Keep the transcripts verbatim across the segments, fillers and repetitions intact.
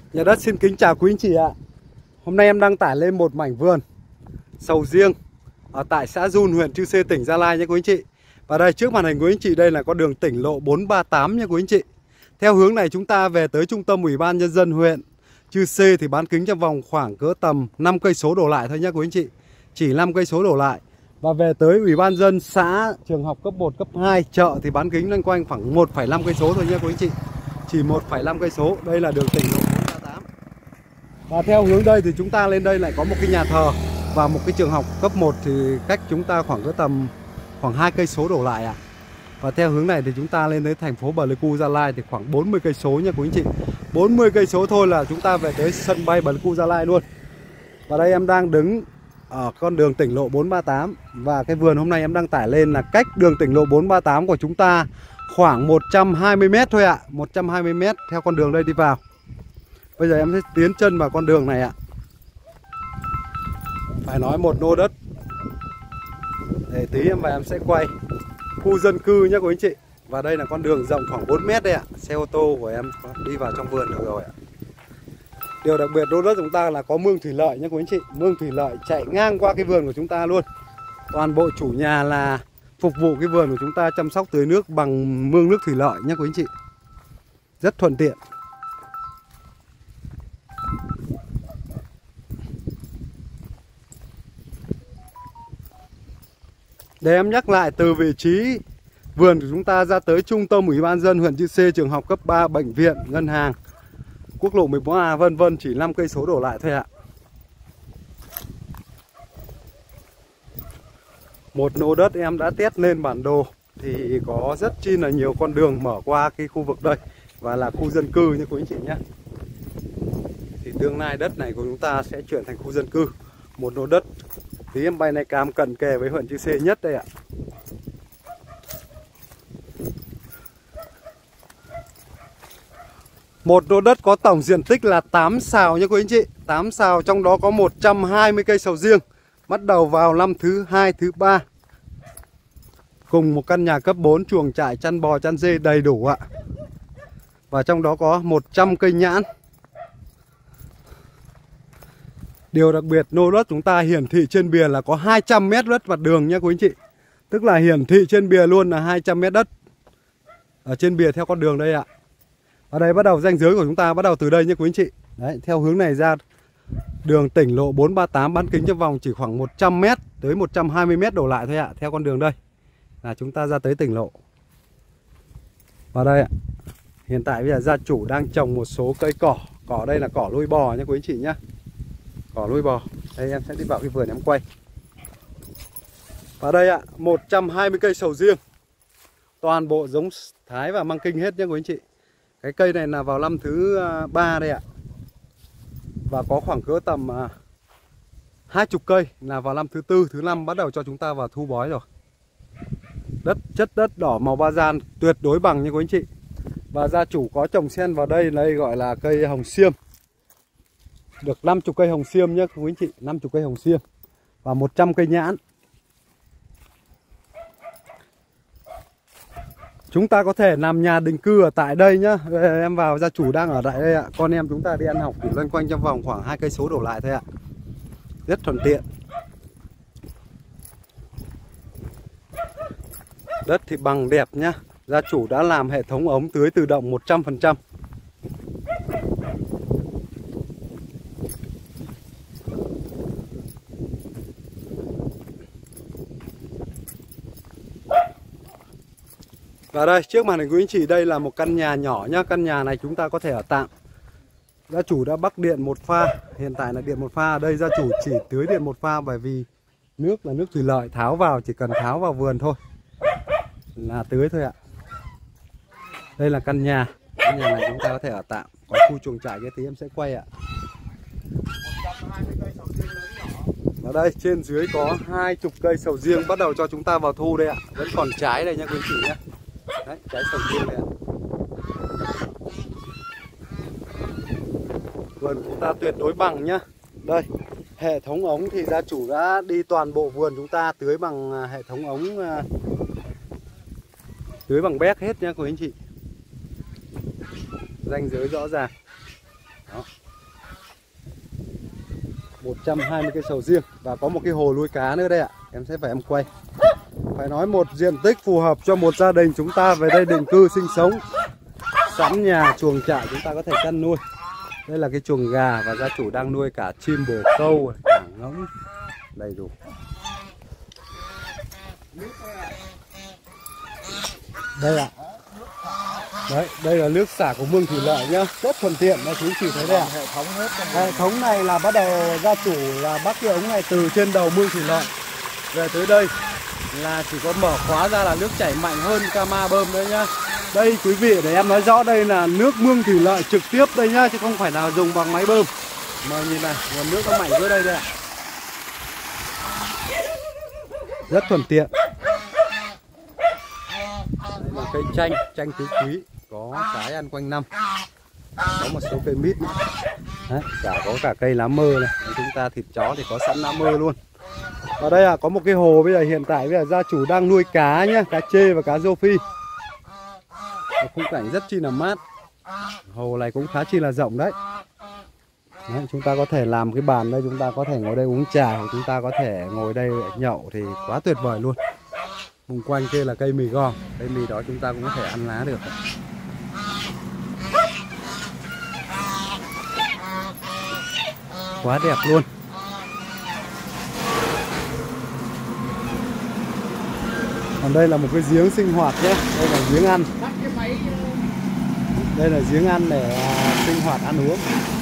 Nhà đất xin kính chào quý anh chị ạ. Hôm nay em đăng tải lên một mảnh vườn sầu riêng ở tại xã Giun, huyện Chư Sê, tỉnh Gia Lai nhé quý anh chị. Và đây trước màn hình quý anh chị, đây là con đường tỉnh lộ bốn ba tám nhé quý anh chị. Theo hướng này chúng ta về tới trung tâm Ủy ban nhân dân huyện Chư Sê thì bán kính trong vòng khoảng cỡ tầm năm cây số đổ lại thôi nhé quý anh chị. Chỉ năm cây số đổ lại. Và về tới Ủy ban dân xã, trường học cấp một, cấp hai, chợ thì bán kính loanh quanh khoảng một phẩy năm cây số thôi nhé quý anh chị. Chỉ một phẩy năm cây số. Đây là đường tỉnh lộ bốn ba tám. Và theo hướng đây thì chúng ta lên đây lại có một cái nhà thờ và một cái trường học cấp một thì cách chúng ta khoảng cỡ tầm khoảng hai cây số đổ lại ạ. À. Và theo hướng này thì chúng ta lên tới thành phố Pleiku, Gia Lai thì khoảng bốn mươi cây số nha quý anh chị. bốn mươi cây số thôi là chúng ta về tới sân bay Pleiku, Gia Lai luôn. Và đây em đang đứng ở con đường tỉnh lộ bốn ba tám. Và cái vườn hôm nay em đăng tải lên là cách đường tỉnh lộ bốn ba tám của chúng ta khoảng một trăm hai mươi mét thôi ạ. À. một trăm hai mươi mét theo con đường đây đi vào. Bây giờ em sẽ tiến chân vào con đường này ạ. À. Phải nói một lô đất. Để tí em và em sẽ quay khu dân cư nhé quý anh chị. Và đây là con đường rộng khoảng bốn mét đây ạ. À. Xe ô tô của em đi vào trong vườn được rồi ạ. À. Điều đặc biệt lô đất chúng ta là có mương thủy lợi nhé quý anh chị. Mương thủy lợi chạy ngang qua cái vườn của chúng ta luôn. Toàn bộ chủ nhà là phục vụ cái vườn của chúng ta chăm sóc tưới nước bằng mương nước thủy lợi nhé quý anh chị. Rất thuận tiện. Để em nhắc lại từ vị trí vườn của chúng ta ra tới trung tâm Ủy ban dân huyện Chư Sê, trường học cấp ba, bệnh viện, ngân hàng, quốc lộ mười bốn A vân vân chỉ năm cây số đổ lại thôi ạ. Một lô đất em đã test lên bản đồ thì có rất chi là nhiều con đường mở qua cái khu vực đây và là khu dân cư như quý anh chị nhé. Thì tương lai đất này của chúng ta sẽ chuyển thành khu dân cư. Một lô đất tí em bay này cam cận kề với huyện Chư Sê nhất đây ạ. Một lô đất có tổng diện tích là tám sào nha quý anh chị. tám sào, trong đó có một trăm hai mươi cây sầu riêng. Bắt đầu vào năm thứ hai, thứ ba. Cùng một căn nhà cấp bốn, chuồng trại, chăn bò, chăn dê đầy đủ ạ. Và trong đó có một trăm cây nhãn. Điều đặc biệt lô đất chúng ta hiển thị trên bìa là có hai trăm mét đất mặt đường nha quý anh chị. Tức là hiển thị trên bìa luôn là hai trăm mét đất. Ở trên bìa theo con đường đây ạ. Ở đây bắt đầu ranh giới của chúng ta bắt đầu từ đây nha quý anh chị. Đấy, theo hướng này ra đường tỉnh lộ bốn ba tám bán kính trong vòng chỉ khoảng một trăm mét tới một trăm hai mươi mét đổ lại thôi ạ. Theo con đường đây là chúng ta ra tới tỉnh lộ. Vào đây ạ. Hiện tại bây giờ gia chủ đang trồng một số cây cỏ. Cỏ đây là cỏ nuôi bò nha quý anh chị nhá. Cỏ nuôi bò. Đây em sẽ đi vào cái vườn em quay. Vào đây ạ, một trăm hai mươi cây sầu riêng. Toàn bộ giống Thái và măng kinh hết nhé quý anh chị. Cái cây này là vào năm thứ ba đây ạ. Và có khoảng cỡ tầm hai chục cây là vào năm thứ tư, thứ năm bắt đầu cho chúng ta vào thu bói rồi. Đất chất đất đỏ màu ba gian tuyệt đối bằng như quý anh chị. Và gia chủ có trồng xen vào đây, đây gọi là cây hồng xiêm. Được năm mươi cây hồng xiêm nhé quý anh chị, năm mươi cây hồng xiêm và một trăm cây nhãn. Chúng ta có thể làm nhà định cư ở tại đây nhá. Em vào, gia chủ đang ở tại đây ạ. Con em chúng ta đi ăn học thì loanh quanh trong vòng khoảng hai cây số đổ lại thôi ạ. Rất thuận tiện. Đất thì bằng đẹp nhá. Gia chủ đã làm hệ thống ống tưới tự động một trăm phần trăm. Và đây trước màn hình quý anh chị, đây là một căn nhà nhỏ nhá. Căn nhà này chúng ta có thể ở tạm. Gia chủ đã bắc điện một pha. Hiện tại là điện một pha. Ở đây gia chủ chỉ tưới điện một pha bởi vì nước là nước thủy lợi, tháo vào chỉ cần tháo vào vườn thôi là tưới thôi ạ. Đây là căn nhà. Căn nhà này chúng ta có thể ở tạm. Có khu chuồng trại cái tí em sẽ quay ạ. Ở đây trên dưới có hai chục cây sầu riêng bắt đầu cho chúng ta vào thu đây ạ. Vẫn còn trái đây nha quý chị nhé. Đấy, trái sầu riêng này ạ. Vườn của chúng ta tuyệt đối bằng nhá. Đây, hệ thống ống thì gia chủ đã đi toàn bộ vườn chúng ta tưới bằng hệ thống ống tưới bằng béc hết nha quý anh chị. Ranh giới rõ ràng. Đó. một trăm hai mươi cây sầu riêng và có một cái hồ nuôi cá nữa đây ạ. Em sẽ phải em quay. Phải nói một diện tích phù hợp cho một gia đình chúng ta về đây định cư sinh sống. Sẵn nhà chuồng trại chúng ta có thể chăn nuôi. Đây là cái chuồng gà và gia chủ đang nuôi cả chim bồ câu, cả ngỗng đầy đủ. Đây ạ. Đấy, đây là nước xả của mương thủy lợi nhá, rất thuận tiện đó, chú chỉ thấy đây ạ. Hệ thống hết. Hệ thống này là bắt đầu gia chủ là bắt cái ống này từ trên đầu mương thủy lợi về tới đây là chỉ có mở khóa ra là nước chảy mạnh hơn Cama bơm đấy nhá. Đây quý vị, để em nói rõ, đây là nước mương thủy lợi trực tiếp đây nhá, chứ không phải nào dùng bằng máy bơm. Mà nhìn này, nguồn nước nó mạnh dưới đây đây ạ. Rất thuận tiện. Đây là cây chanh, chanh tứ quý, có trái ăn quanh năm. Có một số cây mít nữa. Đấy, cả có cả cây lá mơ này. Chúng ta thịt chó thì có sẵn lá mơ luôn. Ở đây à, có một cái hồ bây giờ hiện tại bây giờ gia chủ đang nuôi cá nhá, cá trê và cá rô phi. Khung cảnh rất chi là mát. Hồ này cũng khá chi là rộng đấy. Đấy, chúng ta có thể làm cái bàn đây, chúng ta có thể ngồi đây uống trà, hoặc chúng ta có thể ngồi đây nhậu thì quá tuyệt vời luôn. Xung quanh kia là cây mì gòn, cây mì đó chúng ta cũng có thể ăn lá được. Quá đẹp luôn. Còn đây là một cái giếng sinh hoạt nhé, đây là giếng ăn. Đây là giếng ăn để uh, sinh hoạt ăn uống.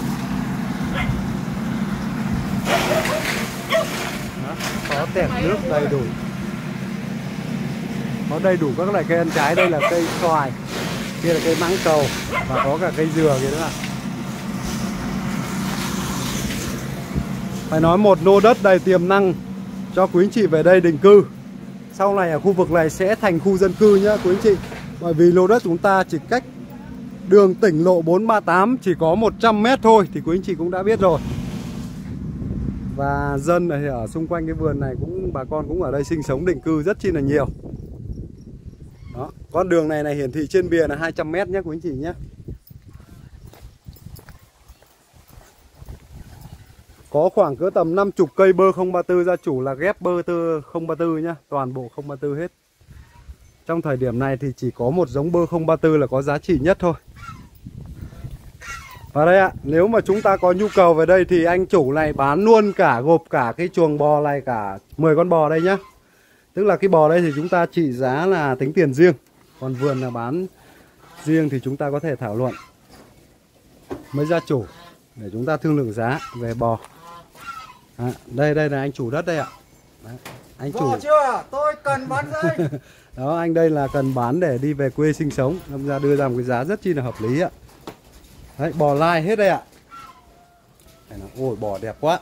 Đó, có tẹt nước đầy đủ. Có đầy đủ các loại cây ăn trái, đây là cây xoài, kia là cây mãng cầu và có cả cây dừa kìa nữa ạ. Phải nói một lô đất đầy tiềm năng cho quý anh chị về đây định cư. Sau này ở khu vực này sẽ thành khu dân cư nhá quý anh chị. Bởi vì lô đất chúng ta chỉ cách đường tỉnh lộ bốn ba tám chỉ có một trăm mét thôi thì quý anh chị cũng đã biết rồi. Và dân này ở xung quanh cái vườn này cũng bà con cũng ở đây sinh sống định cư rất chi là nhiều. Đó, con đường này này hiển thị trên bìa là hai trăm mét nhé quý anh chị nhé. Có khoảng cỡ tầm năm mươi cây bơ không ba tư, gia chủ là ghép bơ tư không ba tư nhá, toàn bộ không ba tư hết. Trong thời điểm này thì chỉ có một giống bơ không ba tư là có giá trị nhất thôi. Và đây ạ, nếu mà chúng ta có nhu cầu về đây thì anh chủ này bán luôn cả, gộp cả cái chuồng bò này, cả mười con bò đây nhá. Tức là cái bò đây thì chúng ta trị giá là tính tiền riêng, còn vườn là bán riêng thì chúng ta có thể thảo luận với gia chủ để chúng ta thương lượng giá về bò. À, đây đây là anh chủ đất đây ạ. Đấy, anh chủ chưa? Tôi cần bán dây. Đó, anh đây là cần bán để đi về quê sinh sống, đâm ra đưa ra một cái giá rất chi là hợp lý ạ. Đấy, bò lai hết đây ạ. Ôi bò đẹp quá.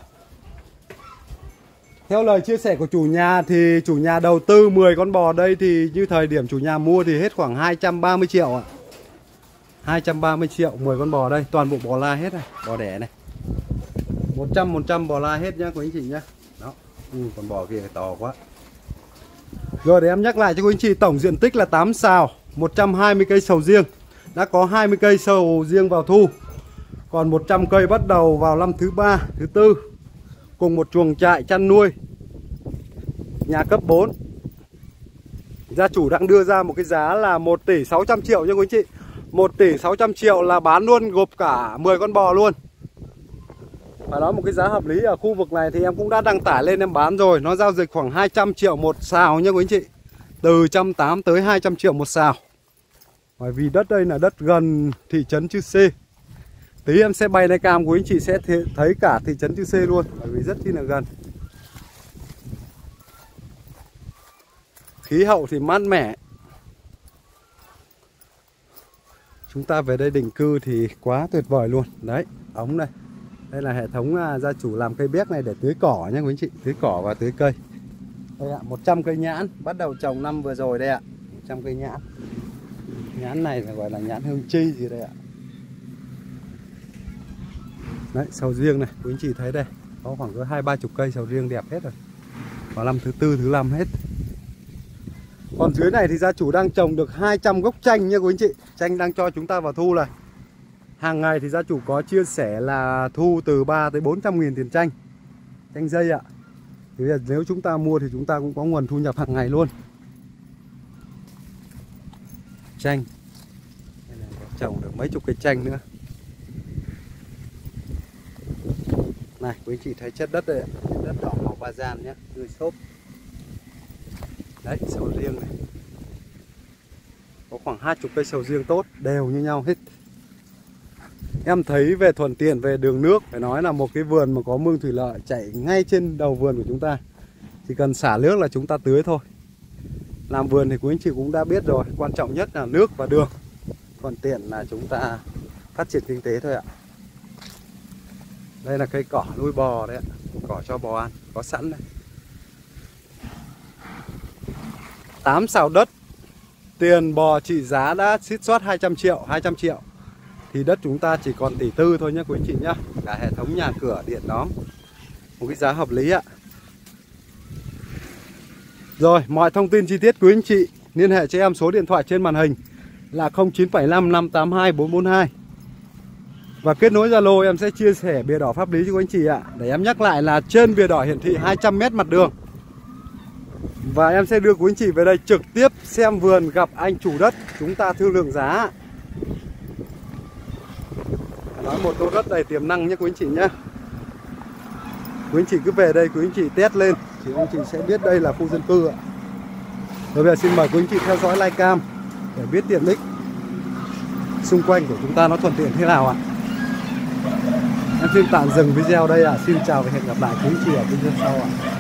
Theo lời chia sẻ của chủ nhà thì chủ nhà đầu tư mười con bò đây thì như thời điểm chủ nhà mua thì hết khoảng hai trăm ba mươi triệu ạ. hai trăm ba mươi triệu mười con bò đây, toàn bộ bò lai hết này, bò đẻ này. một trăm phần trăm bò lai hết nhá quý anh chị nhá. Đó, ừ, con bò kia to quá. Rồi để em nhắc lại cho quý anh chị, tổng diện tích là tám sào, một trăm hai mươi cây sầu riêng. Đã có hai mươi cây sầu riêng vào thu. Còn một trăm cây bắt đầu vào năm thứ ba, thứ tư. Cùng một chuồng trại chăn nuôi. Nhà cấp bốn. Gia chủ đang đưa ra một cái giá là một tỷ sáu trăm triệu nha quý anh chị. một tỷ sáu trăm triệu là bán luôn, gộp cả mười con bò luôn. Phải nói một cái giá hợp lý. Ở khu vực này thì em cũng đã đăng tải lên em bán rồi. Nó giao dịch khoảng hai trăm triệu một sào nha quý anh chị. Từ một trăm tám mươi tới hai trăm triệu một sào. Bởi vì đất đây là đất gần thị trấn Chư Sê. Tí em sẽ bay lên cam quý anh chị sẽ thấy cả thị trấn Chư Sê luôn. Bởi vì rất chi là gần. Khí hậu thì mát mẻ. Chúng ta về đây định cư thì quá tuyệt vời luôn. Đấy, ống này. Đây là hệ thống gia chủ làm cây béc này để tưới cỏ nha quý anh chị. Tưới cỏ và tưới cây. Đây ạ, một trăm cây nhãn. Bắt đầu trồng năm vừa rồi đây ạ. một trăm cây nhãn. Nhãn này là gọi là nhãn hương chi gì đây ạ. Đấy, sầu riêng này, quý anh chị thấy đây. Có khoảng có hai ba chục cây sầu riêng đẹp hết rồi. Vào năm thứ tư, thứ năm hết. Còn dưới này thì gia chủ đang trồng được hai trăm gốc chanh nha quý anh chị. Chanh đang cho chúng ta vào thu này. Hàng ngày thì gia chủ có chia sẻ là thu từ ba tới bốn trăm nghìn tiền chanh, chanh dây ạ. Thì bây giờ nếu chúng ta mua thì chúng ta cũng có nguồn thu nhập hàng ngày luôn. Chanh, đây là trồng được mấy chục cây chanh nữa. Này quý anh chị thấy chất đất đây ạ, đất đỏ màu ba gian nhé, tươi xốp. Đấy, sầu riêng này có khoảng hai chục cây sầu riêng tốt, đều như nhau hết. Em thấy về thuận tiện về đường nước, phải nói là một cái vườn mà có mương thủy lợi chảy ngay trên đầu vườn của chúng ta. Chỉ cần xả nước là chúng ta tưới thôi. Làm vườn thì quý anh chị cũng đã biết rồi, quan trọng nhất là nước và đường. Thuận tiện là chúng ta phát triển kinh tế thôi ạ. Đây là cây cỏ nuôi bò đấy ạ, cỏ cho bò ăn, có sẵn đây. tám sào đất, tiền bò trị giá đã xít soát hai trăm triệu, hai trăm triệu. Thì đất chúng ta chỉ còn tỷ tư thôi nhé quý anh chị nhé. Cả hệ thống nhà cửa, điện đóm, một cái giá hợp lý ạ. Rồi, mọi thông tin chi tiết quý anh chị liên hệ cho em số điện thoại trên màn hình là không chín bảy năm năm tám hai bốn bốn hai. Và kết nối Zalo em sẽ chia sẻ bìa đỏ pháp lý cho quý anh chị ạ. Để em nhắc lại là trên bìa đỏ hiển thị hai trăm mét mặt đường. Và em sẽ đưa quý anh chị về đây trực tiếp xem vườn, gặp anh chủ đất, chúng ta thương lượng giá. Nói một lô đất đầy tiềm năng nhé quý anh chị nhé. Quý anh chị cứ về đây quý anh chị test lên thì quý anh chị sẽ biết đây là khu dân cư ạ. Rồi bây giờ xin mời quý anh chị theo dõi live cam để biết tiện ích xung quanh của chúng ta nó thuận tiện thế nào ạ. Em xin tạm dừng video đây ạ. Xin chào và hẹn gặp lại quý anh chị ở video sau ạ.